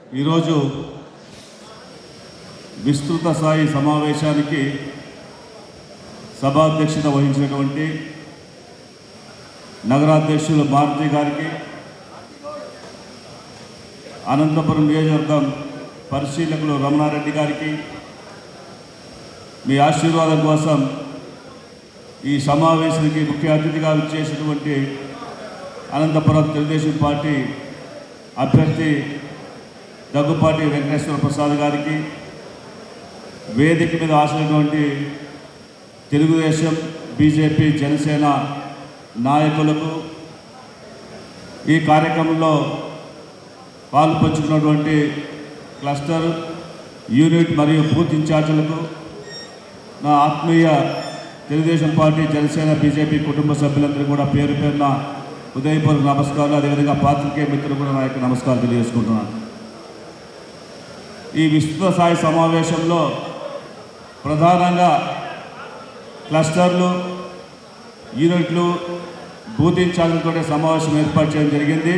ఈరోజు విస్తృత స్థాయి సమావేశానికి సభాధ్యక్షత వహించినటువంటి నగరాధ్యక్షులు భారతి గారికి, అనంతపురం నియోజకవర్గం పరిశీలకులు రమణారెడ్డి గారికి మీ ఆశీర్వాదం కోసం ఈ సమావేశానికి ముఖ్య అతిథిగా విచ్చేసినటువంటి అనంతపురం తెలుగుదేశం పార్టీ అభ్యర్థి దగ్గుపాటి వెంకటేశ్వర ప్రసాద్ గారికి, వేదిక మీద ఆశించినటువంటి తెలుగుదేశం, బీజేపీ, జనసేన నాయకులకు, ఈ కార్యక్రమంలో పాల్పంచుకున్నటువంటి క్లస్టర్, యూనిట్ మరియు బూత్ ఇన్ఛార్జీలకు, నా ఆత్మీయ తెలుగుదేశం పార్టీ, జనసేన, బీజేపీ కుటుంబ సభ్యులందరూ కూడా పేరు పేరున ఉదయపూర్వక నమస్కారాలు, అదేవిధంగా పాత్రికేయ మిత్రులు కూడా నా యొక్క నమస్కారం తెలియజేసుకుంటున్నాను. ఈ విస్తృత స్థాయి సమావేశంలో ప్రధానంగా క్లస్టర్లు, యూనిట్లు, బూత్ ఇన్ఛార్జీలతో సమావేశం ఏర్పాటు చేయడం జరిగింది.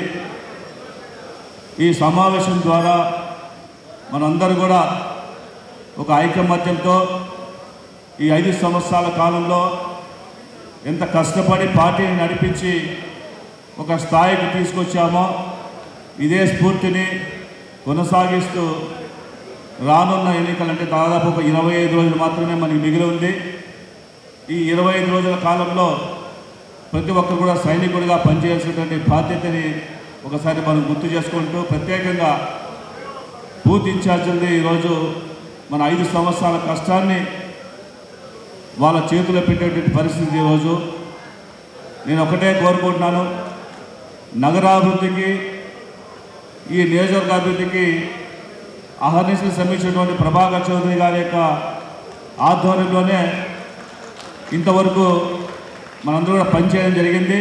ఈ సమావేశం ద్వారా మనందరూ కూడా ఒక ఐకమత్యంతో ఈ 5 సంవత్సరాల కాలంలో ఎంత కష్టపడి పార్టీని నడిపించి ఒక స్థాయికి తీసుకొచ్చామో ఇదే స్ఫూర్తిని కొనసాగిస్తూ రానున్న ఎన్నికలంటే దాదాపు ఒక 25 రోజులు మాత్రమే మనకి మిగిలి ఉంది. ఈ 25 రోజుల కాలంలో ప్రతి ఒక్కరు కూడా సైనికుడిగా పనిచేయాల్సినటువంటి బాధ్యతని ఒకసారి మనం గుర్తు చేసుకుంటూ, ప్రత్యేకంగా బూత్ ఇన్ఛార్జీలది ఈరోజు మన 5 సంవత్సరాల కష్టాన్ని వాళ్ళ చేతిలో పెట్టేటువంటి పరిస్థితి. ఈరోజు నేను ఒకటే కోరుకుంటున్నాను, నగరాభివృద్ధికి, ఈ నియోజకవర్గ అభివృద్ధికి అహర్నిశలు శ్రమించినటువంటి ప్రభాకర్ చౌదరి గారి యొక్క ఆధ్వర్యంలోనే ఇంతవరకు మనందరూ కూడా పనిచేయడం జరిగింది.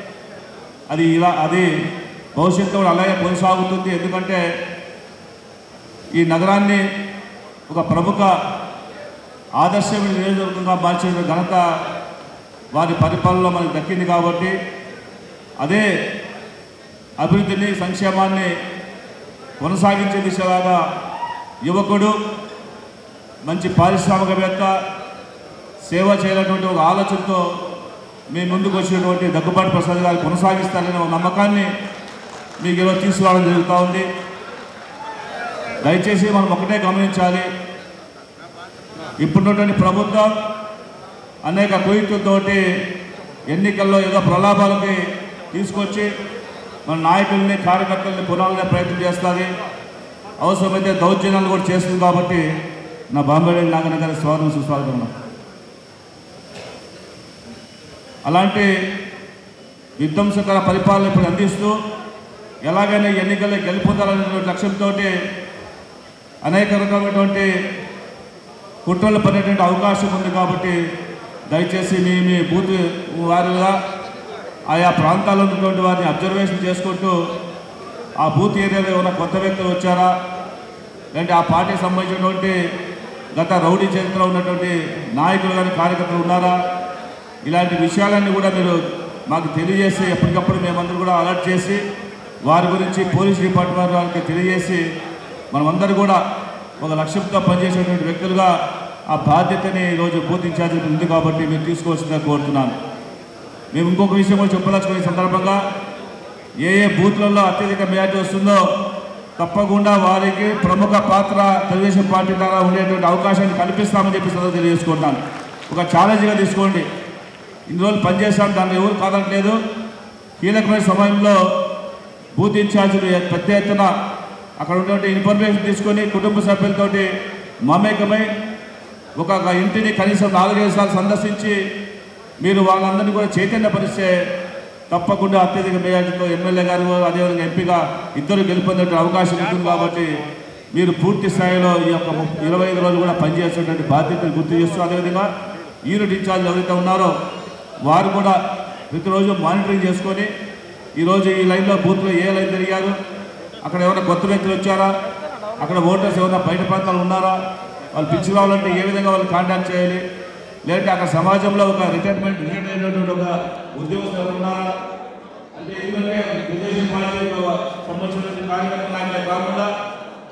అది భవిష్యత్తు కూడా అలాగే కొనసాగుతుంది. ఎందుకంటే ఈ నగరాన్ని ఒక ప్రముఖ ఆదర్శమైన నియోజకవర్గంగా మార్చిన ఘనత వారి పరిపాలనలో మనకు దక్కింది. కాబట్టి అదే అభివృద్ధిని, సంక్షేమాన్ని కొనసాగించే దిశలాగా యువకుడు, మంచి పారిశ్రామికవేత్త, సేవ చేయాలన్నటువంటి ఒక ఆలోచనతో మీ ముందుకు వచ్చినటువంటి దగ్గుపాటి ప్రసాద్ గారు కొనసాగిస్తారనే ఒక నమ్మకాన్ని మీకు ఈరోజు తీసుకురావడం జరుగుతూ ఉంది. దయచేసి మనం ఒకటే గమనించాలి, ఇప్పుడున్నటువంటి ప్రభుత్వం అనేక కుయుక్తులతోటి ఎన్నికల్లో ఏదో ప్రలాభాలకి తీసుకొచ్చి మన నాయకుల్ని, కార్యకర్తల్ని పునాలనే ప్రయత్నం చేస్తుంది. అవసరమైతే దౌర్జన్యాలు కూడా చేస్తుంది. కాబట్టి నా బాంబే నాగన్న గారి స్వాగతం, సుస్వాగతం. అలాంటి విధ్వంసకర పరిపాలన ఇప్పుడు అందిస్తూ ఎలాగైనా ఎన్నికల్లో గెలుపొందాలనేటువంటి లక్ష్యంతో అనేక రకమైనటువంటి కుట్రలు పడేటువంటి అవకాశం ఉంది. కాబట్టి దయచేసి మీ బూత్ వారిగా ఆయా ప్రాంతాల్లో ఉన్నటువంటి వారిని అబ్జర్వేషన్ చేసుకుంటూ, ఆ బూత్ ఏరియాలో ఏమైనా కొత్త వ్యక్తులు వచ్చారా, లేదంటే ఆ పార్టీకి సంబంధించినటువంటి గత రౌడీ చరిత్ర ఉన్నటువంటి నాయకులు కానీ కార్యకర్తలు ఉన్నారా, ఇలాంటి విషయాలన్నీ కూడా మీరు మాకు తెలియజేసి ఎప్పటికప్పుడు మేమందరూ కూడా అలర్ట్ చేసి వారి గురించి పోలీస్ డిపార్ట్మెంట్ వారికి తెలియజేసి మనమందరూ కూడా ఒక లక్ష్యంతో పనిచేసేటువంటి వ్యక్తులుగా ఆ బాధ్యతని ఈరోజు బూత్ ఇన్ఛార్జీలు ఉంది. కాబట్టి మీరు తీసుకోవాల్సిందిగా కోరుతున్నాను. మేము ఇంకొక విషయం కూడా చెప్పదలుచుకునే సందర్భంగా, ఏ బూత్లలో అత్యధిక మెజార్టీ వస్తుందో తప్పకుండా వారికి ప్రముఖ పాత్ర తెలుగుదేశం పార్టీ ద్వారా ఉండేటువంటి అవకాశాన్ని కల్పిస్తామని చెప్పి తెలియజేసుకుంటున్నాను. ఒక ఛాలెంజ్గా తీసుకోండి. ఇన్ని రోజులు పనిచేస్తాను, దాన్ని ఎవరు కాదనట్లేదు. కీలకమైన సమయంలో బూత్ ఇన్ఛార్జీలు పెద్ద ఎత్తున అక్కడ ఉన్నటువంటి ఇన్ఫర్మేషన్ తీసుకొని కుటుంబ సభ్యులతోటి మమేకమై ఒక ఇంటిని కనీసం 4-5 సార్లు సందర్శించి మీరు వాళ్ళందరినీ కూడా చైతన్యపరిస్తే తప్పకుండా అత్యధిక మెజార్టీతో ఎమ్మెల్యే గారు, అదేవిధంగా ఎంపీగా ఇద్దరు గెలుపొందే అవకాశం ఉంటుంది. కాబట్టి మీరు పూర్తి స్థాయిలో ఈ యొక్క 25 రోజులు కూడా పనిచేసేటువంటి బాధ్యతను గుర్తు చేస్తూ, అదేవిధంగా యూనిట్ ఇన్ఛార్జ్ ఎవరైతే ఉన్నారో వారు కూడా ప్రతిరోజు మానిటరింగ్ చేసుకొని ఈరోజు ఈ లైన్లో బూత్లో ఏ లైన్ తిరిగారు, అక్కడ ఏమైనా కొత్త వ్యక్తులు వచ్చారా, అక్కడ ఓటర్స్ ఏమైనా బయట ప్రాంతాలు ఉన్నారా, వాళ్ళు పిచ్చి రావాలంటే ఏ విధంగా వాళ్ళు కాంటాక్ట్ చేయాలి, లేదంటే అక్కడ సమాజంలో ఒక రిటైర్ అయినటువంటి ఒక ఉద్యోగస్తులు ఉన్నారా, అంటే ఎందుకంటే తెలుగుదేశం పార్టీ సంబంధించిన కార్యకర్తలు కాకుండా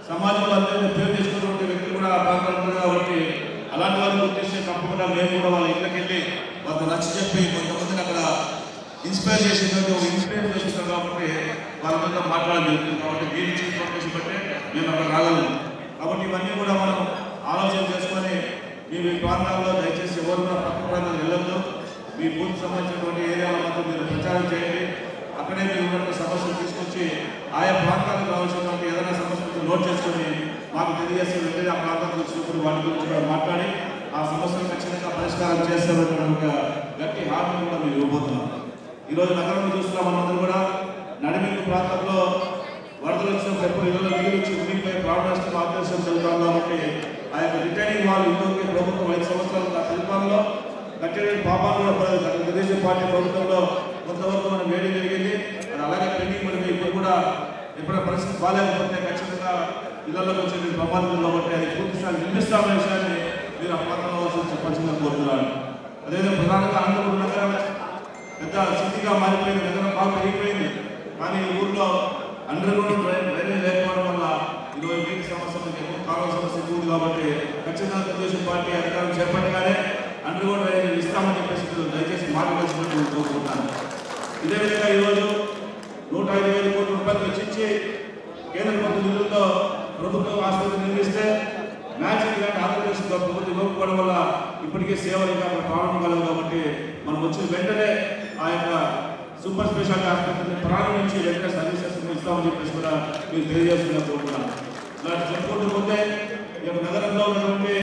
సమాజంలో అందరినీ పేరు చేసుకున్నటువంటి వ్యక్తులు కూడా ఆ ప్రాంతంలో ఉన్నారు కాబట్టి అలాంటి వారిని గుర్తిస్తే తప్పకుండా మేము కూడా వాళ్ళ ఇళ్ళకి వెళ్ళి వాళ్ళతో నచ్చ చెప్పి కొంతమందిని అక్కడ ఇన్స్పైర్ చేసేటువంటి ఒక ఇన్స్పైర్ చేస్తున్నాం కాబట్టి వాళ్ళ మీద మాట్లాడాలి కాబట్టి దీని ఇన్ఫర్మేషన్ బట్టే మేము అక్కడ రాగలము. కాబట్టి ఇవన్నీ కూడా మనం ఆలోచన చేసుకొని మీ ప్రాంతాల్లో దయచేసి ఎవరు కూడా పక్క ప్రాంతాలు వెళ్ళొద్దు. మీ బూత్ సంబంధించినటువంటి ఏరియాలో మాత్రం మీరు ప్రచారం చేయండి. అక్కడే మీరు ఉన్నటువంటి సమస్యలు తీసుకొచ్చి ఆయా ప్రాంతాలకు కావాల్సినటువంటి ఏదైనా సమస్యలు నోట్ చేసుకొని మాకు తెలియజేసి వెంటనే ఆ ప్రాంతానికి వచ్చినప్పుడు వాటి గురించి కూడా మాట్లాడి ఆ సమస్యలు ఖచ్చితంగా పరిష్కారం చేస్తారనే ఒక గట్టి హామీని కూడా మేము ఇవ్వబోతున్నాం. ఈరోజు నగరంలో చూస్తున్నాం మనందరూ కూడా నడిమిల్లి ప్రాంతంలో వరదలు వచ్చినప్పుడు ఎప్పుడు ఇళ్ళలో నీళ్ళు వచ్చి ఉనికిపోయి ప్రాణనష్టం ఆపరేషన్ జరుగుతాం కాబట్టి ఆ యొక్క రిటైనింగ్ వాళ్ళు ఇందులోకి ప్రభుత్వం 5 సంవత్సరాల పరిపాలనలో కట్టిన పాపాలు కూడా పడదు. తెలుగుదేశం పార్టీ ప్రభుత్వంలో కొంతవరకు మనం వేడి జరిగింది. అది అలాగే పెండింగ్ పడింది. ఇప్పుడు కూడా ఎప్పుడైనా పరిస్థితి బాగాలేకపోతే ఖచ్చితంగా ఇళ్లలోకి వచ్చే ప్రమాదం కాబట్టి అది పూర్తి స్థాయి నిర్మిస్తామనే విషయాన్ని మీరు ఆ ప్రాంతంలో చెప్పాల్సిందిగా కోరుతున్నాను. అదేవిధంగా ప్రధానంగా అనంతపురం నగరం పెద్ద సిటీగా మారిపోయిన నగరం బాగా పెరిగిపోయింది. కానీ ఈ ఊర్లో అండర్ గ్రౌండ్ డ్రైనేజ్ లేకపోవడం వల్ల ఈరోజు నీటి సమస్య ఎక్కువ కాలువ సమస్య ఎక్కువ కాబట్టి ఖచ్చితంగా తెలుగుదేశం పార్టీ అధికారం చేపట్టగానే అండర్ గ్రౌండ్ డ్రైనేజ్ ఇస్తామని చెప్పేసి దయచేసి మాట్లాడాల్సినట్టు కోరుకుంటున్నాను. ఇదే విధంగా ఈరోజు 105,000 కోట్ల రూపాయలు వెచ్చించి కేంద్ర ప్రభుత్వ నిధులతో ప్రభుత్వం ఆసుపత్రి నిర్మిస్తే మ్యాచింగ్ ఇలాంటి ఆంధ్రప్రదేశ్ ప్రభుత్వం ఇవ్వకపోవడం వల్ల ఇప్పటికే సేవలు ఇంకా ప్రారంభం కలదు కాబట్టి మనం వచ్చిన వెంటనే ఆ యొక్క సూపర్ స్పెషాలిటీ ఆసుపత్రిని ప్రారంభించి వెంటనే సర్వీసెస్ ఇస్తామని చెప్పేసి కూడా మీరు తెలియజేస్తున్నా కోరుతున్నాను. ఇలాంటి చెప్పుకుంటూ పోతే ఈ యొక్క నగరంలో ఉన్నటువంటి